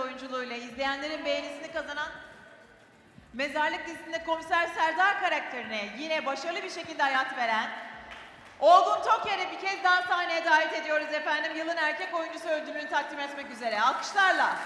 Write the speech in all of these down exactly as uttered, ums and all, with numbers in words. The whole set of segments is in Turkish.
oyunculuğuyla izleyenlerin beğenisini kazanan Mezarlık dizisinde Komiser Serdar karakterine yine başarılı bir şekilde hayat veren Olgun Toker'i bir kez daha sahneye davet ediyoruz efendim. Yılın erkek oyuncusu ödülünü takdim etmek üzere. Alkışlarla.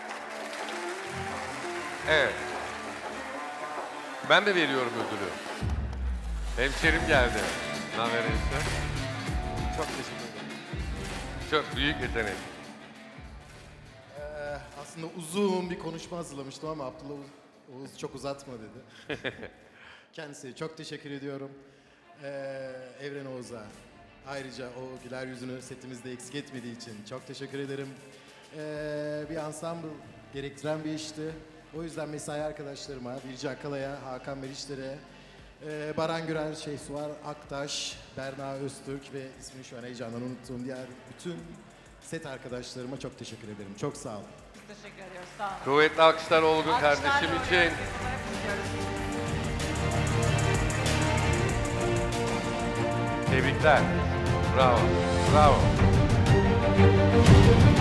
Evet. Ben de veriyorum ödülü. Hemşerim geldi. Ne haber Enişte? Çok teşekkür ederim. Çok büyük yetenek. Ee, aslında uzun bir konuşma hazırlamıştım ama Abdullah Oğuz çok uzatma dedi. Kendisine çok teşekkür ediyorum. Ee, Evren Oğuz'a ayrıca o güler yüzünü setimizde eksik etmediği için çok teşekkür ederim. Ee, bir ensemble gerektiren bir işti. O yüzden mesai arkadaşlarıma, Birce Akala'ya, Hakan Meriçler'e, e, Baran Gürer, Şeysuvar Aktaş, Berna Öztürk ve ismini şu an heyecandan unuttuğum diğer bütün set arkadaşlarıma çok teşekkür ederim. Çok sağ olun. Biz teşekkür ediyoruz. Sağ olun. Kuvvetli alkışlar Olgun Alkışlarla kardeşim için. uğurluyoruz. Tebrikler. Bravo. Bravo.